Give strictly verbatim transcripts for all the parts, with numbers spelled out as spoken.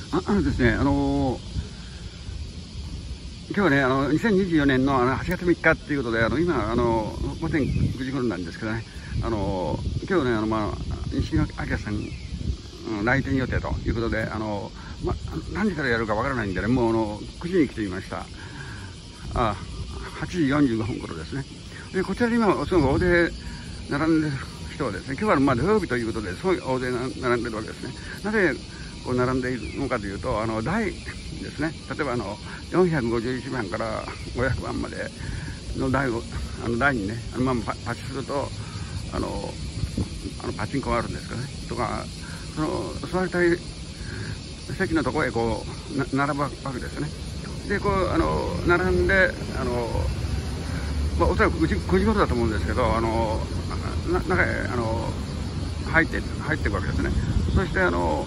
ああのですね、あのー、今日はね、あのにせんにじゅうよねんのはちがつみっかということで、あの今、あのごぜんくじ頃なんですけどね、あのー、今日ね、あのまあ、西野明さん、うん、来店予定ということで、あのーま、何時からやるかわからないんでね、もうあのくじに来てみました。あはちじよんじゅうごふん頃ですね。で、こちらで今、すごく大勢並んでる人はですね、今日はまあ土曜日ということで、すごい大勢並んでるわけですね。なぜこう並んでいるのかというと、あの台ですね、例えばあのよんひゃくごじゅういちばんからごひゃくばんまでの台を、あの台にね、あのまま パ, パチするとあのあのパチンコがあるんですけどね、とか、その座りたい席のところへこうな並ぶわけですよね。で、こうあの並んで、あの、まあ、おそらくくじ頃だと思うんですけど、あのな中へあの入って入っていくわけですね。そしてあの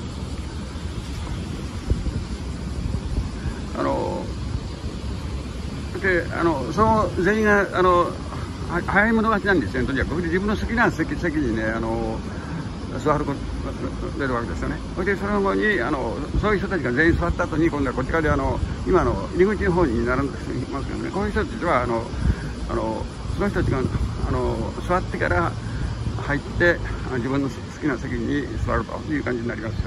あのであのその全員があの早い者勝ちなんですよね。とにかく自分の好きな席席にね、あの座ること出るわけですよね。それでその後にあのそういう人たちが全員座った後に、今度はこちらであの今の入り口の方に並んでますけどね、こういう人たちはあのあのその人たちがあの座ってから入って自分の好きな席に座るという感じになりますよ。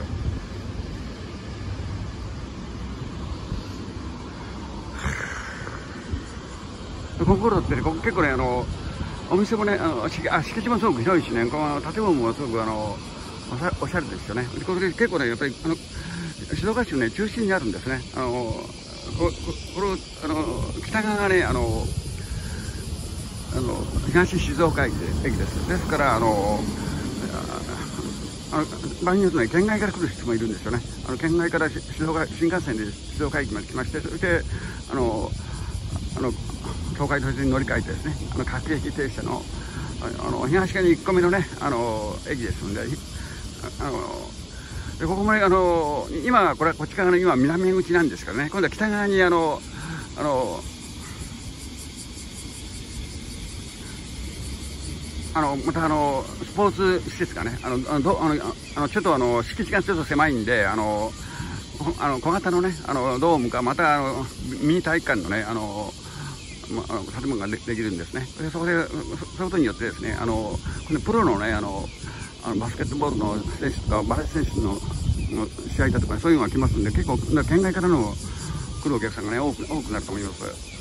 この頃ってね、結構ね、あのお店もね、あの敷地もすごく広いしね、この建物もすごくあのおしゃおしゃれですよね。これで結構ね、やっぱりあの静岡市のね中心にあるんですね。あのここれあの北側がね、あのあの東静岡駅です。ですからあのあの場合によってね、県外から来る人もいるんですよね。あの県外から静岡新幹線で静岡駅まで来まして、そしてあのあの東海道線に乗り換えてですね、あの各駅停車のあの東側にいっこめのね、あの駅ですので、あのでここもね、あの今これはこっち側の今南口なんですからね、今度は北側にあのあのあのまたあのスポーツ施設がね、あのあのあのあのちょっとあの敷地がちょっと狭いんで、あのあの小型のね、あのドームか、またあのミニ体育館のね、あのまあ、建物が で, できるんですね。でそこでそういうことによってですね、あのこのプロのね、あのあのバスケットボールの選手とかバレー選手のの試合だとか、そういうのが来ますんで、結構県外からの来るお客さんがね多く多くなると思います。